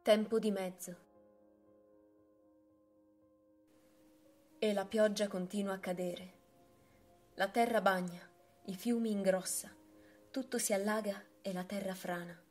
Tempo di mezzo. E la pioggia continua a cadere. La terra bagna, i fiumi ingrossa, tutto si allaga e la terra frana.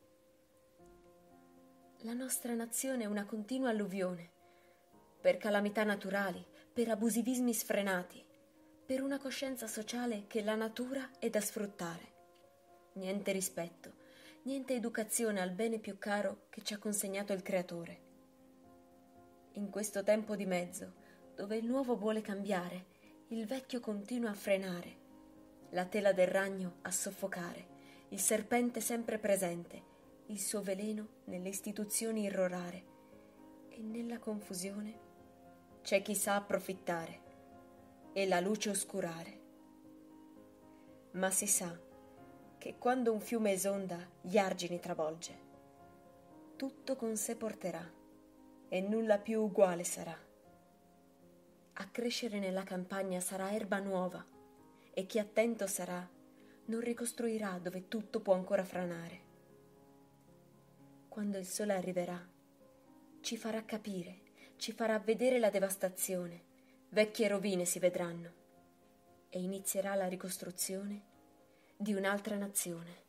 La nostra nazione è una continua alluvione, per calamità naturali, per abusivismi sfrenati, per una coscienza sociale che la natura è da sfruttare. Niente rispetto, niente educazione al bene più caro che ci ha consegnato il Creatore. In questo tempo di mezzo, dove il nuovo vuole cambiare, il vecchio continua a frenare, la tela del ragno a soffocare, il serpente sempre presente, il suo veleno nelle istituzioni irrorare, e nella confusione c'è chi sa approfittare e la luce oscurare. Ma si sa che quando un fiume esonda gli argini travolge, tutto con sé porterà e nulla più uguale sarà. A crescere nella campagna sarà erba nuova e chi attento sarà non ricostruirà dove tutto può ancora franare. Quando il sole arriverà, ci farà capire, ci farà vedere la devastazione, vecchie rovine si vedranno e inizierà la ricostruzione di un'altra nazione.